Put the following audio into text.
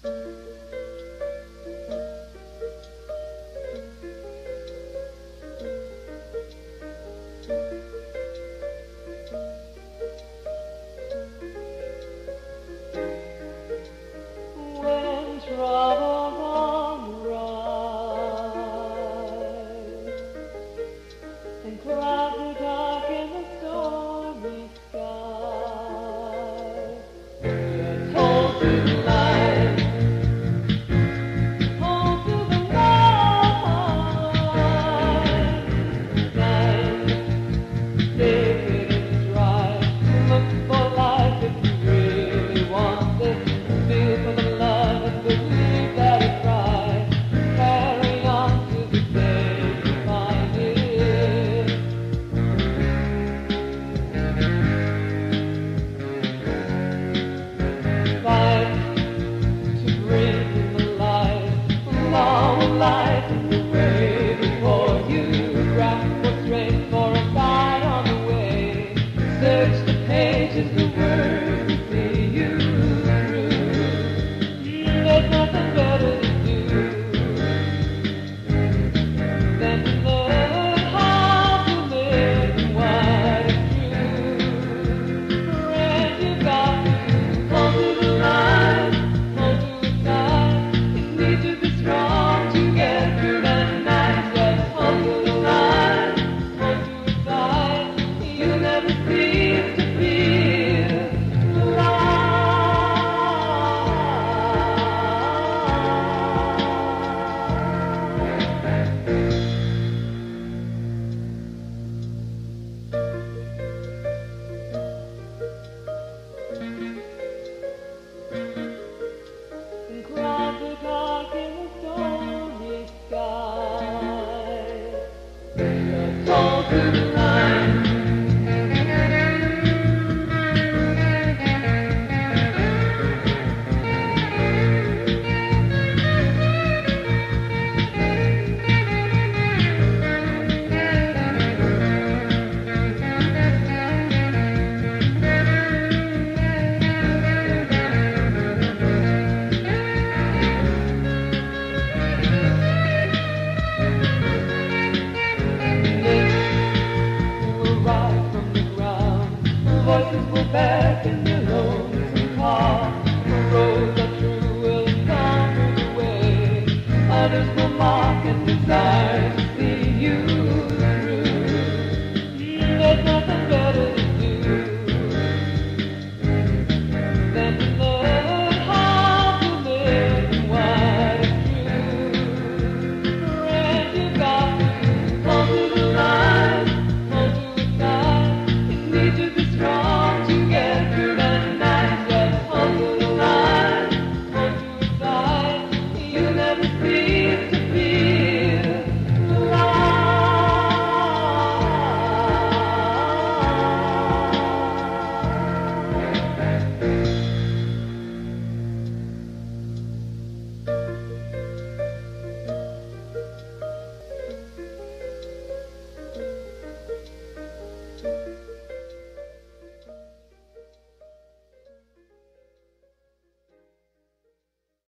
When troubles on the rise and clouds are dark in the stormy sky, just hold to the light, hold to the light. Night, sacred and dry, look for life if you really want it. Feel for the love and believe that it's right. Carry on to the day you find it. Fight to bring the light, allow light in the way before you. Grasp for strength for a guide on the way. Search the pages, the words to see you through. There's nothing better to do than to learn how to live and what is true. Friend, you got to hold to the line, hold to its side. It's need to be strong to get through the night. Just hold to the line, hold to its side. You never cease to feel alive. And clouds are dark in the stormy sky. Just hold to the line. Will rise from the ground. Voices will beckon their lonesome call. The roads are true, will come through the way. Others will mock and desire